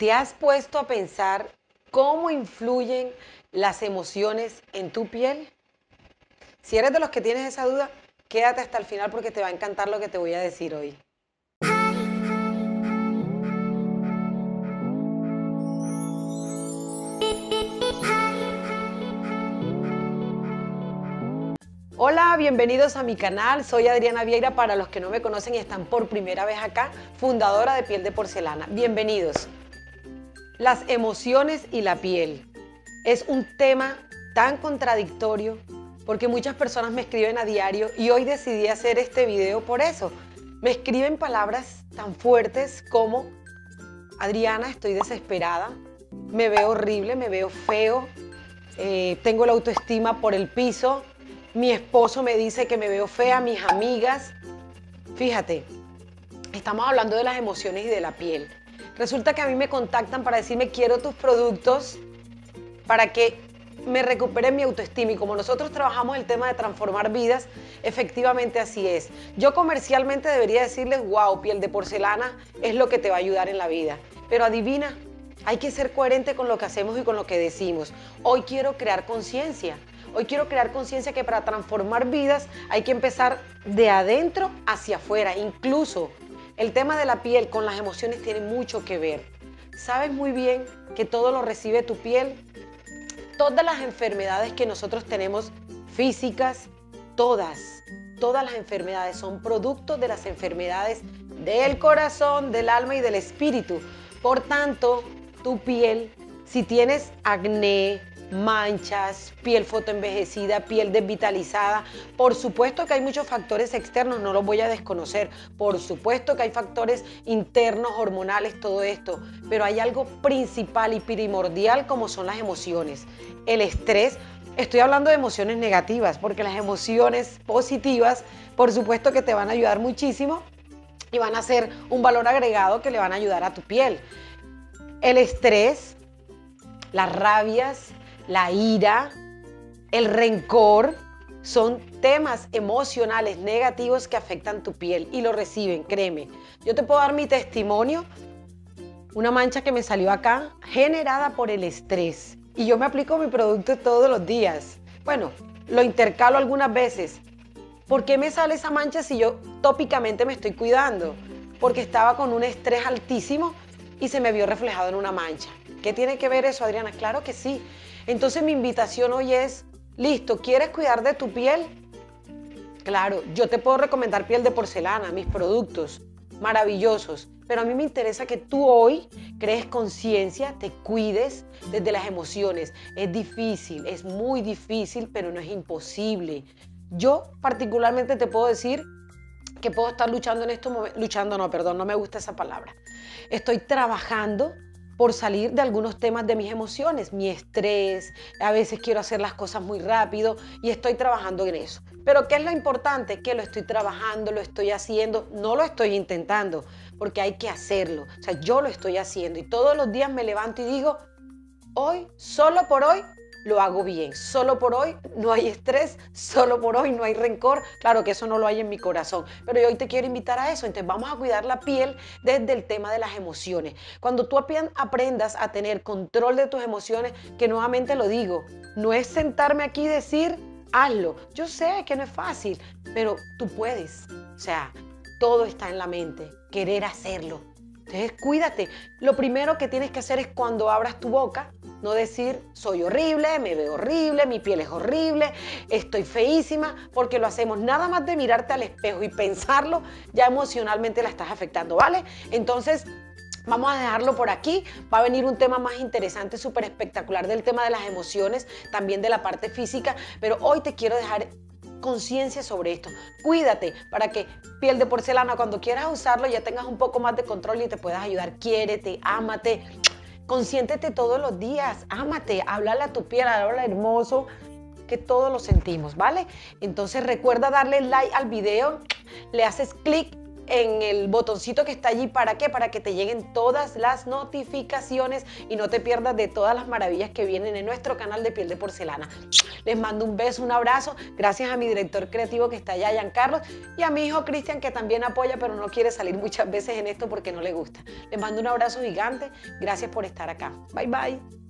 ¿Te has puesto a pensar cómo influyen las emociones en tu piel? Si eres de los que tienes esa duda, quédate hasta el final porque te va a encantar lo que te voy a decir hoy. Hola, bienvenidos a mi canal. Soy Adriana Vieira para los que no me conocen y están por primera vez acá, fundadora de Piel de Porcelana. Bienvenidos. Las emociones y la piel es un tema tan contradictorio porque muchas personas me escriben a diario y hoy decidí hacer este video por eso. Me escriben palabras tan fuertes como: Adriana, estoy desesperada, me veo horrible, me veo feo, tengo la autoestima por el piso, mi esposo me dice que me veo fea, mis amigas. Fíjate, estamos hablando de las emociones y de la piel. Resulta que a mí me contactan para decirme: quiero tus productos para que me recupere mi autoestima. Y como nosotros trabajamos el tema de transformar vidas, efectivamente así es. Yo comercialmente debería decirles: wow, Piel de Porcelana es lo que te va a ayudar en la vida. Pero adivina, hay que ser coherente con lo que hacemos y con lo que decimos. Hoy quiero crear conciencia. Hoy quiero crear conciencia que para transformar vidas hay que empezar de adentro hacia afuera. Incluso el tema de la piel con las emociones tiene mucho que ver. Sabes muy bien que todo lo recibe tu piel. Todas las enfermedades que nosotros tenemos físicas, todas las enfermedades son producto de las enfermedades del corazón, del alma y del espíritu. Por tanto, tu piel, si tienes acné, manchas, piel fotoenvejecida, piel desvitalizada, por supuesto que hay muchos factores externos, no los voy a desconocer, por supuesto que hay factores internos, hormonales, todo esto, pero hay algo principal y primordial como son las emociones. El estrés, estoy hablando de emociones negativas, porque las emociones positivas, por supuesto que te van a ayudar muchísimo y van a ser un valor agregado que le van a ayudar a tu piel. El estrés, las rabias, la ira, el rencor, son temas emocionales negativos que afectan tu piel y lo reciben, créeme. Yo te puedo dar mi testimonio, una mancha que me salió acá, generada por el estrés. Y yo me aplico mi producto todos los días. Bueno, lo intercalo algunas veces. ¿Por qué me sale esa mancha si yo tópicamente me estoy cuidando? Porque estaba con un estrés altísimo y se me vio reflejado en una mancha. ¿Qué tiene que ver eso, Adriana? Claro que sí. Entonces mi invitación hoy es: listo, ¿quieres cuidar de tu piel? Claro, yo te puedo recomendar Piel de Porcelana, mis productos maravillosos, pero a mí me interesa que tú hoy crees conciencia, te cuides desde las emociones. Es difícil, es muy difícil, pero no es imposible. Yo particularmente te puedo decir que puedo estar luchando en estos momentos, no me gusta esa palabra. Estoy trabajando por salir de algunos temas de mis emociones, mi estrés, a veces quiero hacer las cosas muy rápido y estoy trabajando en eso. Pero ¿qué es lo importante? Que lo estoy trabajando, lo estoy haciendo, no lo estoy intentando, porque hay que hacerlo. O sea, yo lo estoy haciendo y todos los días me levanto y digo: hoy, solo por hoy, lo hago bien. Solo por hoy no hay estrés, solo por hoy no hay rencor. Claro que eso no lo hay en mi corazón, pero yo hoy te quiero invitar a eso. Entonces vamos a cuidar la piel desde el tema de las emociones. Cuando tú aprendas a tener control de tus emociones, que nuevamente lo digo, no es sentarme aquí y decir: hazlo. Yo sé que no es fácil, pero tú puedes. O sea, todo está en la mente, querer hacerlo. Entonces cuídate. Lo primero que tienes que hacer es, cuando abras tu boca, no decir: soy horrible, me veo horrible, mi piel es horrible, estoy feísima, porque lo hacemos nada más de mirarte al espejo y pensarlo, ya emocionalmente la estás afectando, ¿vale? Entonces vamos a dejarlo por aquí. Va a venir un tema más interesante, súper espectacular, del tema de las emociones, también de la parte física, pero hoy te quiero dejar conciencia sobre esto. Cuídate para que Piel de Porcelana, cuando quieras usarlo, ya tengas un poco más de control y te puedas ayudar. Quiérete, ámate, consiéntete todos los días, ámate, háblale a tu piel, háblale hermoso, que todos lo sentimos, ¿vale? Entonces recuerda darle like al video, le haces clic en el botoncito que está allí. ¿Para qué? Para que te lleguen todas las notificaciones y no te pierdas de todas las maravillas que vienen en nuestro canal de Piel de Porcelana. Les mando un beso, un abrazo. Gracias a mi director creativo que está allá, Giancarlos, y a mi hijo Cristian, que también apoya, pero no quiere salir muchas veces en esto porque no le gusta. Les mando un abrazo gigante. Gracias por estar acá. Bye, bye.